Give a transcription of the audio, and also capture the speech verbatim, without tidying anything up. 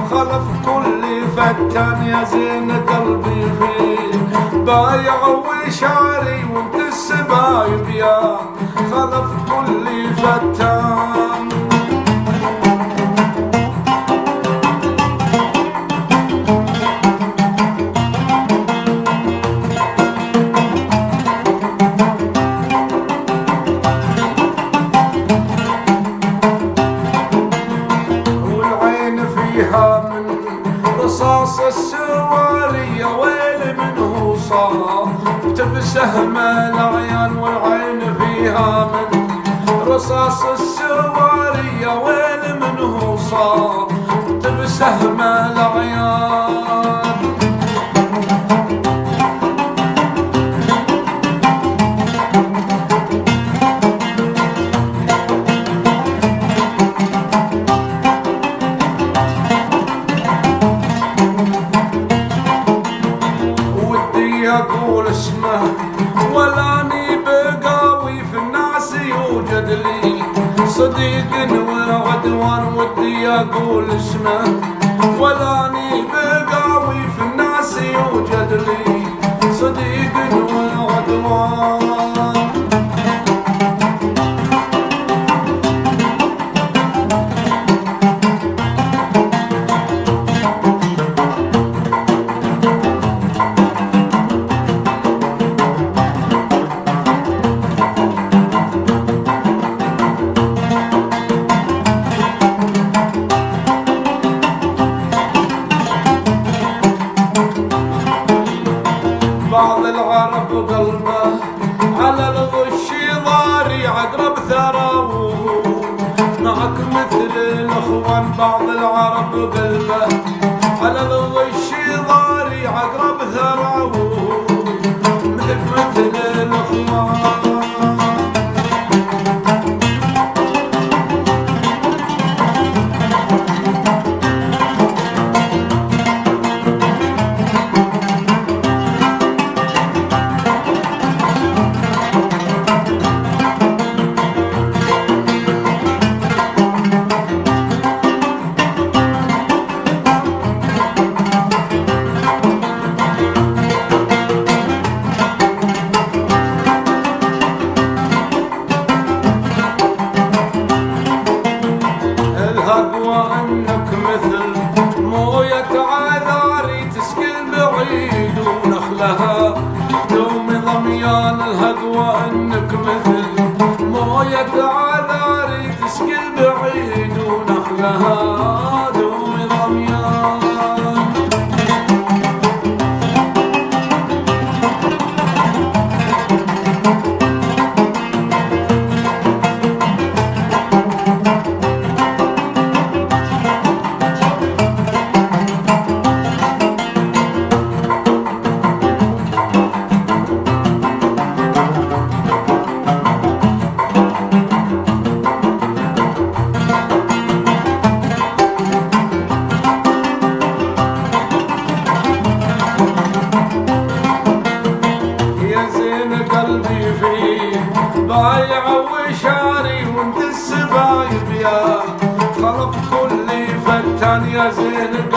خلف كل فتان يا زين قلبي فيه بايع وشاري وانت السبايب يا خلف كل فتان. رصاص السواري يا ويل منه صار بسهم العيان والعين فيها من رصاص السواري يا ويل منه صار بسهم العيان. أقول اسمه ولاني بقاوي في الناس يوجد لي صديق وعدوان ودي أقول اسمه ولاني بقاوي في الناس يوجد لي صديق وعدوان. بعض العرب قلبه على الغش ضاري عقرب ثراوه معك مثل الاخوان. بعض العرب قلبه على الغش ضاري عقرب ثراوه مثل مثل الاخوان. وأنك مثل موية عذاري تسقي البعيد ونخلها دوم ضميان الهقوى. أنك مثل موية عذاري تسقي البعيد ونخلها دوم ضميان. قلبي فيه بايع وشاري وانت السبايب يا خلف كل فتان يا زين